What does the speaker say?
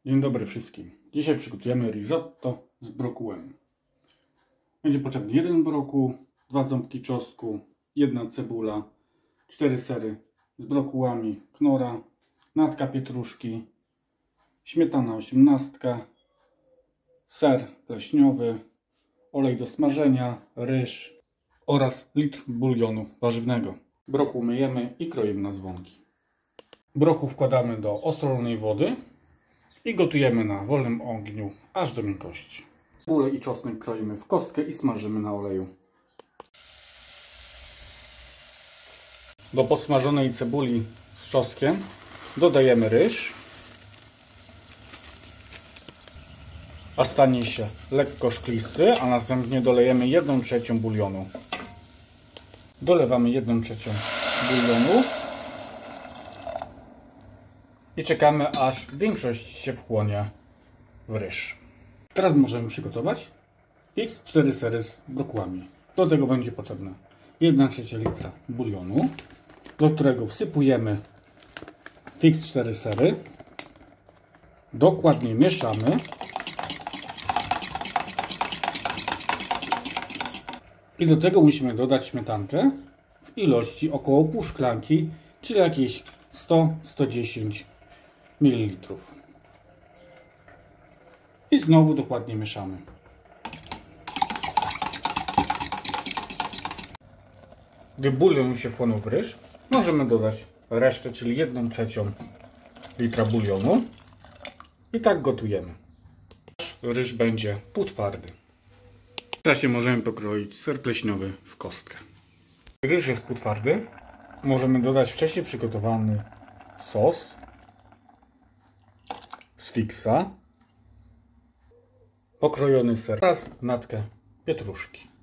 Dzień dobry wszystkim. Dzisiaj przygotujemy risotto z brokułem. Będzie potrzebny 1 brokuł, 2 ząbki czosnku, 1 cebula, 4 sery z brokułami, knora, natka pietruszki, śmietana 18, ser pleśniowy, olej do smażenia, ryż oraz litr bulionu warzywnego. Brokuł myjemy i kroimy na dzwonki. Brokuł wkładamy do osolonej wody i gotujemy na wolnym ogniu aż do miękkości. Cebulę i czosnek kroimy w kostkę i smażymy na oleju. Do podsmażonej cebuli z czosnkiem dodajemy ryż, a stanie się lekko szklisty, a następnie dolejemy 1/3 bulionu. Dolewamy 1/3 bulionu i czekamy, aż większość się wchłonie w ryż. Teraz możemy przygotować fix 4 sery z brokułami. Do tego będzie potrzebne 1/3 litra bulionu, do którego wsypujemy fix 4 sery. Dokładnie mieszamy. I do tego musimy dodać śmietankę w ilości około pół szklanki, czyli jakieś 100-110 ml. I znowu dokładnie mieszamy. Gdy bulion się wchłonął w ryż, możemy dodać resztę, czyli 1/3 litra bulionu. I tak gotujemy. Ryż będzie półtwardy. W czasie możemy pokroić ser pleśniowy w kostkę. Ryż jest półtwardy. Możemy dodać wcześniej przygotowany sos z fixa, pokrojony ser oraz natkę pietruszki.